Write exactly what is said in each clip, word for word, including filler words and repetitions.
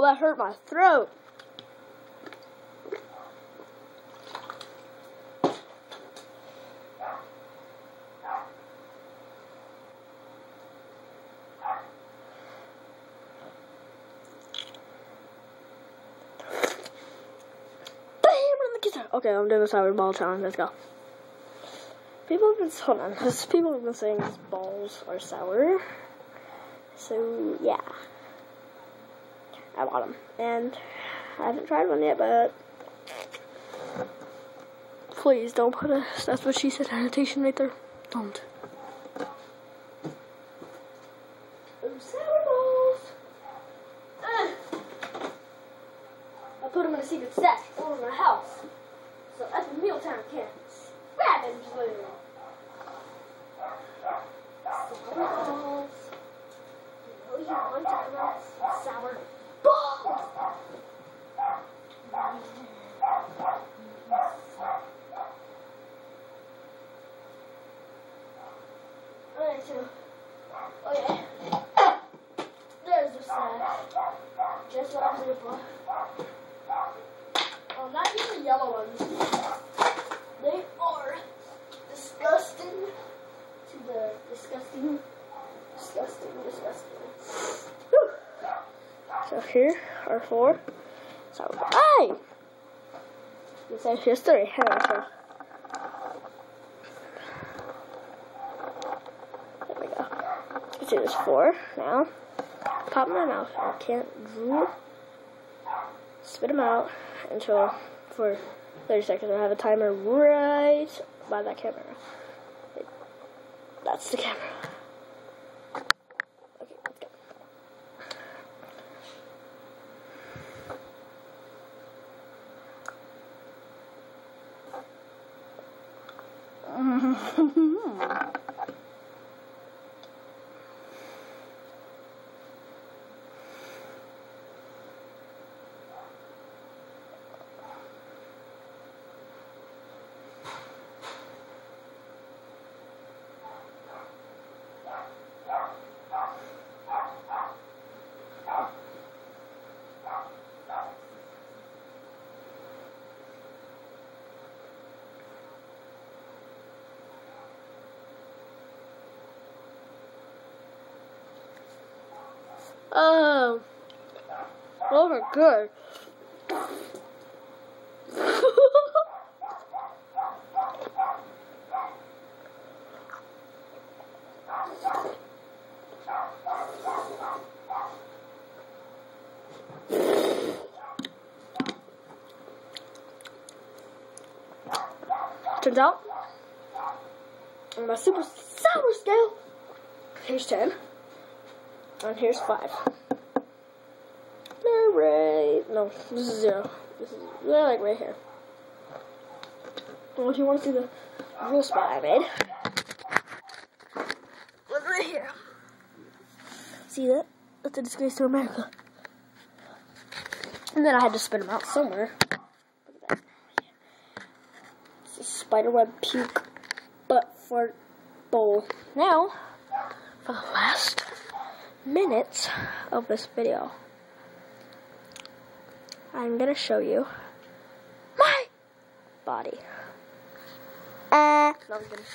that hurt my throat. Okay, I'm doing the sour ball challenge. Let's go. People have been hold on, because people have been saying these balls are sour. So yeah, I bought them, and I haven't tried one yet. But please don't put a "that's what she said" annotation right there. Don't. Those sour balls. Ugh. I put them in a secret stash over my house. So at the mealtime can't ravagely. Sour balls. You know you want to have sour balls. Alright, so, oh yeah. There's the snack. Just what I was looking for. Oh, not even the yellow ones. They are disgusting to the disgusting, disgusting, disgusting. Whew. So here are four. So, hey! This is here's three. Anyway, so. There we go. You can see there's four now. Pop them in my mouth. I can't drool. Spit them out until for thirty seconds. I have a timer right by that camera. That's the camera. Okay, let's go. Oh, those are good. Turns out, on my super sour scale, here's ten. And here's five. No, right. No, this is zero. This is they're like right here. Well, if you want to see the real spot I made, look right here. See that? That's a disgrace to America. And then I had to spit them out somewhere. Look at that. It's a spiderweb puke butt fart bowl. Now, for the last minutes of this video, I'm gonna show you my body. Uh, no, I'm kidding.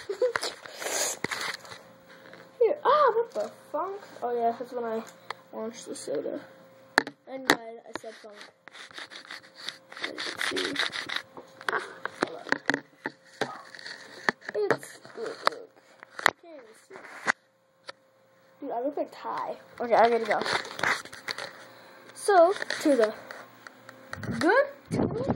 Here, ah, what the funk? Oh yeah, that's when I launched the soda. And I, I said funk. As you can see. Ah, hold on. It's good, look. I can't even see. Dude, I look like Ty. Okay, I gotta go. So, to the good, to the